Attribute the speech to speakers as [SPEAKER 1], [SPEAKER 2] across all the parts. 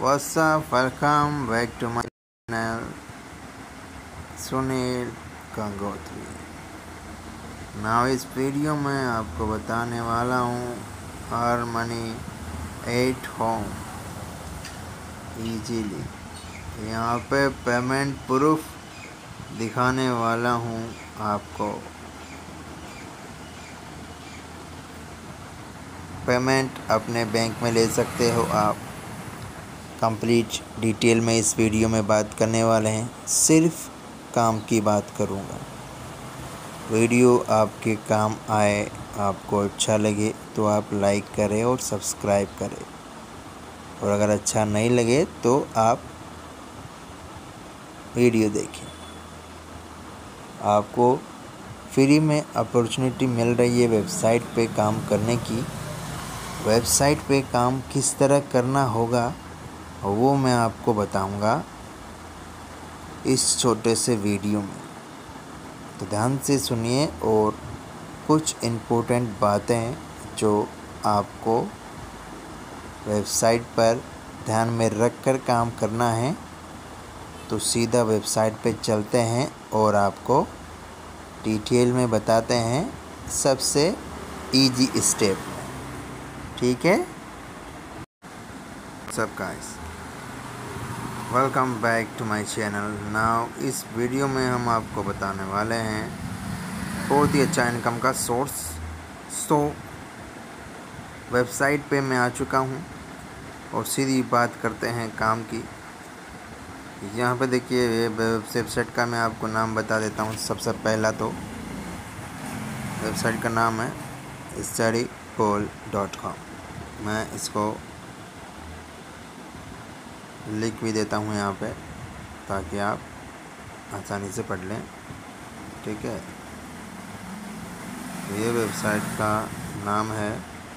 [SPEAKER 1] What's up? Welcome back to my channel Sunil Gangotri. Now इस video में आपको बताने वाला हूँ earn money at home easily. यहाँ पे पेमेंट प्रूफ दिखाने वाला हूँ आपको। पेमेंट अपने बैंक में ले सकते हो आप। कंप्लीट डिटेल में इस वीडियो में बात करने वाले हैं। सिर्फ काम की बात करूँगा। वीडियो आपके काम आए, आपको अच्छा लगे तो आप लाइक करें और सब्सक्राइब करें, और अगर अच्छा नहीं लगे तो आप वीडियो देखें। आपको फ्री में अपॉर्चुनिटी मिल रही है वेबसाइट पे काम करने की। वेबसाइट पे काम किस तरह करना होगा वो मैं आपको बताऊंगा इस छोटे से वीडियो में। तो ध्यान से सुनिए और कुछ इम्पोर्टेंट बातें जो आपको वेबसाइट पर ध्यान में रख कर काम करना है। तो सीधा वेबसाइट पे चलते हैं और आपको डिटेल में बताते हैं सबसे इजी स्टेप में। ठीक है? सब guys, welcome back to my channel. Now इस वीडियो में हम आपको बताने वाले हैं बहुत ही अच्छा इनकम का सोर्स। सो वेबसाइट पे मैं आ चुका हूँ और सीधी बात करते हैं काम की। यहाँ पे देखिए, ये वेबसाइट का मैं आपको नाम बता देता हूँ। सबसे पहला तो वेबसाइट का नाम है studypoll.com। मैं इसको लिख भी देता हूँ यहाँ पे ताकि आप आसानी से पढ़ लें। ठीक है, ये वेबसाइट का नाम है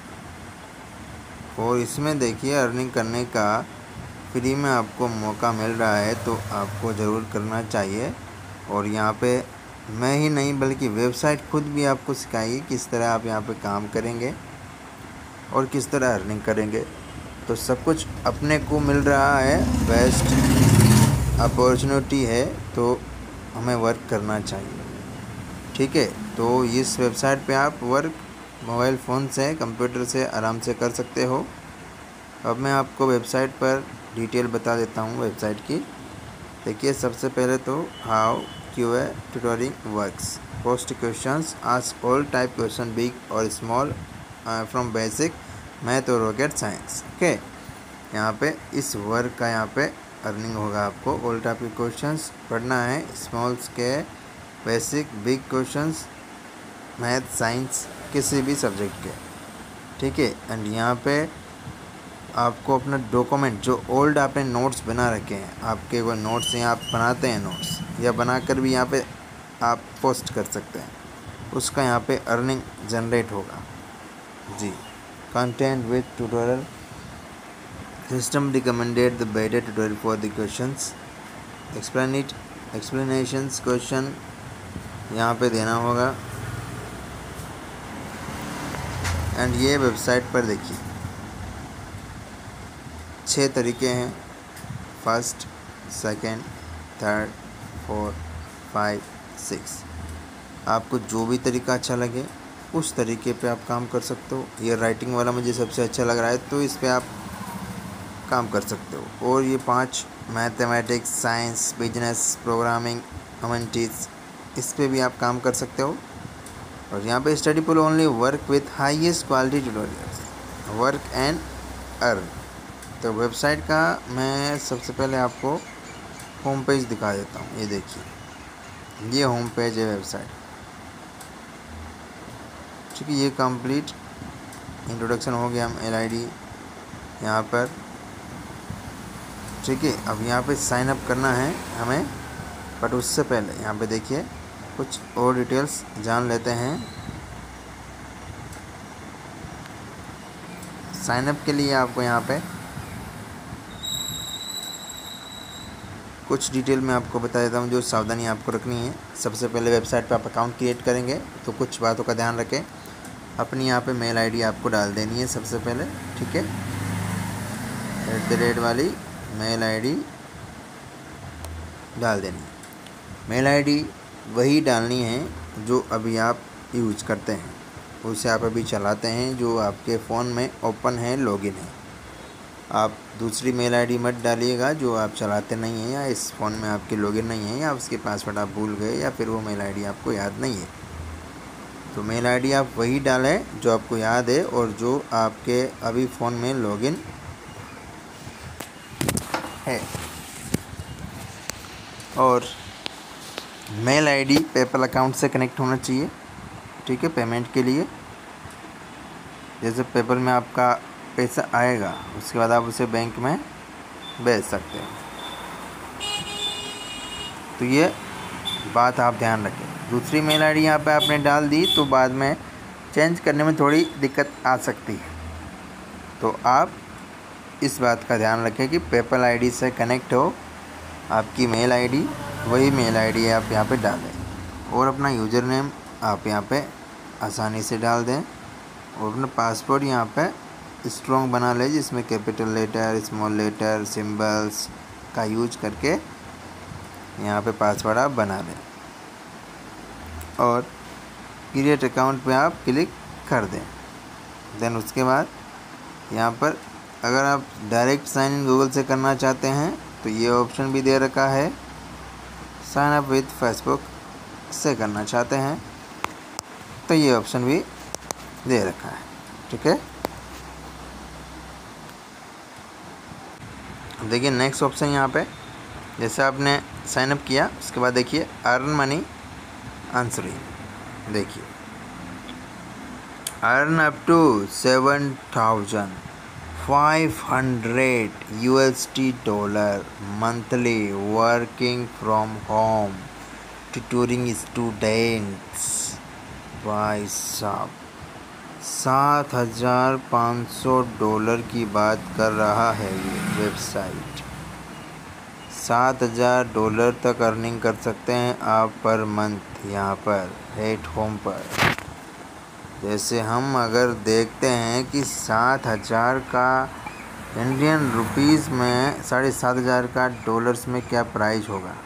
[SPEAKER 1] और इसमें देखिए अर्निंग करने का फ्री में आपको मौका मिल रहा है, तो आपको ज़रूर करना चाहिए। और यहाँ पे मैं ही नहीं बल्कि वेबसाइट खुद भी आपको सिखाएगी किस तरह आप यहाँ पे काम करेंगे और किस तरह अर्निंग करेंगे। तो सब कुछ अपने को मिल रहा है, बेस्ट अपॉर्चुनिटी है, तो हमें वर्क करना चाहिए। ठीक है, तो इस वेबसाइट पे आप वर्क मोबाइल फ़ोन से, कंप्यूटर से आराम से कर सकते हो। अब मैं आपको वेबसाइट पर डिटेल बता देता हूँ वेबसाइट की। देखिए, सबसे पहले तो how QA tutoring works. Post questions, ask all type question big और स्मॉल फ्रॉम बेसिक मैथ और रॉकेट साइंस। ओके, यहाँ पे इस वर्क का यहाँ पे अर्निंग होगा। आपको ऑल टाइप के क्वेश्चंस पढ़ना है, स्मॉल्स के, basic, big questions, math, science, किसी भी सब्जेक्ट के। ठीक है, एंड यहाँ पे आपको अपना डॉक्यूमेंट जो ओल्ड आपने नोट्स बना रखे हैं, आपके वो नोट्स यहाँ आप बनाते हैं नोट्स, या बनाकर भी यहाँ पे आप पोस्ट कर सकते हैं, उसका यहाँ पे अर्निंग जनरेट होगा जी। Content with tutorial system recommended the better tutorial for the questions, explanations question यहाँ पे देना होगा। एंड ये वेबसाइट पर देखिए 6 तरीके हैं, फर्स्ट, सेकंड, थर्ड, फोर्थ, 5, 6। आपको जो भी तरीका अच्छा लगे उस तरीके पे आप काम कर सकते हो। ये राइटिंग वाला मुझे सबसे अच्छा लग रहा है, तो इस पे आप काम कर सकते हो। और ये 5 mathematics, science, business, programming, humanities, इस पे भी आप काम कर सकते हो। और यहाँ पे study pool only work with highest quality tutorials, work and earn. तो वेबसाइट का मैं सबसे पहले आपको होम पेज दिखा देता हूँ। ये देखिए, ये होम पेज है वेबसाइट। ठीक है, ये कंप्लीट इंट्रोडक्शन हो गया। हम LID यहाँ पर। ठीक है, अब यहाँ पे साइन अप करना है हमें, बट उससे पहले यहाँ पे देखिए कुछ और डिटेल्स जान लेते हैं। साइन अप के लिए आपको यहाँ पे कुछ डिटेल मैं आपको बता देता हूँ जो सावधानी आपको रखनी है। सबसे पहले वेबसाइट पे आप अकाउंट क्रिएट करेंगे तो कुछ बातों का ध्यान रखें। अपनी यहाँ पे मेल ID आपको डाल देनी है सबसे पहले। ठीक है, @ वाली मेल आईडी डाल देनी है। मेल आईडी वही डालनी है जो अभी आप यूज करते हैं, उसे आप अभी चलाते हैं, जो आपके फ़ोन में ओपन है, लॉगिन है। आप दूसरी मेल आईडी मत डालिएगा जो आप चलाते नहीं हैं, या इस फ़ोन में आपके लॉगिन नहीं है, या उसके पासवर्ड आप भूल गए, या फिर वो मेल आईडी आपको याद नहीं है। तो मेल आईडी आप वही डालें जो आपको याद है और जो आपके अभी फ़ोन में लॉगिन है। और मेल आईडी पेपल अकाउंट से कनेक्ट होना चाहिए, ठीक है, पेमेंट के लिए। जैसे पेपल में आपका पैसा आएगा उसके बाद आप उसे बैंक में भेज सकते हैं। तो ये बात आप ध्यान रखें। दूसरी मेल आईडी यहाँ पे आपने डाल दी तो बाद में चेंज करने में थोड़ी दिक्कत आ सकती है, तो आप इस बात का ध्यान रखें कि पेपल आईडी से कनेक्ट हो आपकी मेल आईडी, वही मेल आईडी आप यहाँ पे डालें। और अपना यूज़र नेम आप यहाँ पे आसानी से डाल दें, और अपना पासवर्ड यहाँ पे स्ट्रॉन्ग बना लें, जिसमें capital letter, small letter, symbols का यूज करके यहाँ पे पासवर्ड आप बना लें। और क्रिएट अकाउंट पे आप क्लिक कर दें। देन उसके बाद यहाँ पर अगर आप डायरेक्ट साइन इन गूगल से करना चाहते हैं तो ये ऑप्शन भी दे रखा है। साइन अप विथ फेसबुक से करना चाहते हैं तो ये ऑप्शन भी दे रखा है, ठीक है। देखिए नेक्स्ट ऑप्शन यहाँ पे, जैसे आपने साइन अप किया उसके बाद देखिए अर्न मनी आंसरिंग, देखिए earn up to 7,500 USD monthly working from home tutoring students. भाई साहब $7,500 की बात कर रहा है ये वेबसाइट। $7,000 तक अर्निंग कर सकते हैं आप पर मंथ यहाँ पर एट होम पर। जैसे हम अगर देखते हैं कि 7,000 का इंडियन रुपीस में 7,500 का डॉलर्स में क्या प्राइस होगा।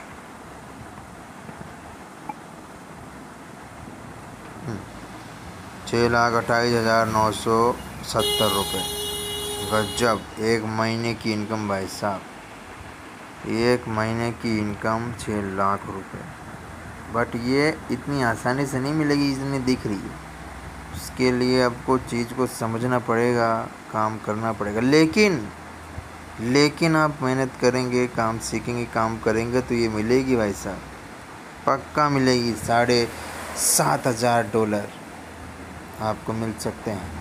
[SPEAKER 1] ₹6,28,970। गजब, एक महीने की इनकम भाई साहब, एक महीने की इनकम 6 लाख रुपए। बट ये इतनी आसानी से नहीं मिलेगी जितनी दिख रही है। उसके लिए आपको चीज़ को समझना पड़ेगा, काम करना पड़ेगा। लेकिन आप मेहनत करेंगे, काम सीखेंगे, काम करेंगे तो ये मिलेगी भाई साहब, पक्का मिलेगी। $7,500 आपको मिल सकते हैं।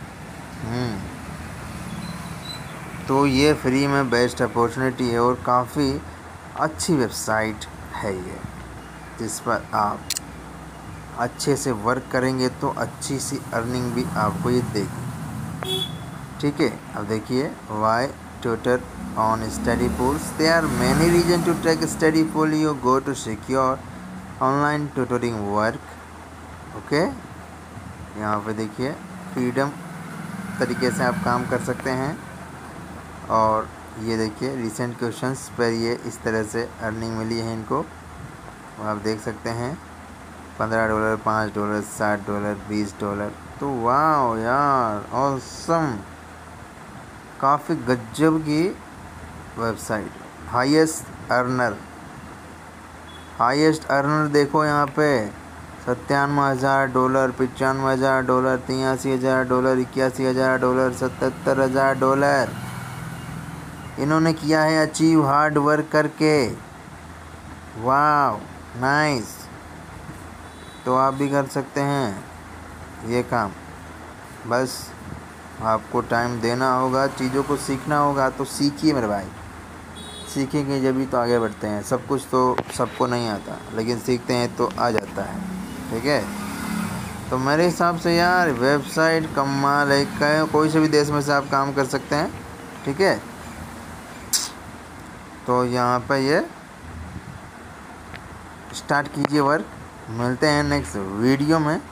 [SPEAKER 1] तो ये फ्री में बेस्ट अपॉर्चुनिटी है और काफ़ी अच्छी वेबसाइट है ये, जिस पर आप अच्छे से वर्क करेंगे तो अच्छी सी अर्निंग भी आपको ये देगी, ठीक है। अब देखिए why tutor on study pools, there are many reason to take study pool, you go to secure online tutoring work. Okay, यहाँ पे देखिए फ्रीडम तरीके से आप काम कर सकते हैं। और ये देखिए रिसेंट क्वेश्चंस पर ये इस तरह से अर्निंग मिली है इनको, आप देख सकते हैं। $15, $5, $60, $20। तो वाह यार, ऑसम, काफ़ी गजब की वेबसाइट। हाईएस्ट अर्नर देखो यहाँ पे $97,000, $95,000, $83,000, $81,000, $77,000 इन्होंने किया है अचीव हार्ड वर्क करके। वाह नाइस। तो आप भी कर सकते हैं ये काम, बस आपको टाइम देना होगा, चीज़ों को सीखना होगा। तो सीखिए मेरे भाई, सीखेंगे जब भी तो आगे बढ़ते हैं। सब कुछ तो सबको नहीं आता, लेकिन सीखते हैं तो आ जाता है, ठीक है। तो मेरे हिसाब से यार वेबसाइट कमाल है, कोई से भी देश में से आप काम कर सकते हैं, ठीक है। तो यहाँ पे ये स्टार्ट कीजिए वर्क। मिलते हैं नेक्स्ट वीडियो में।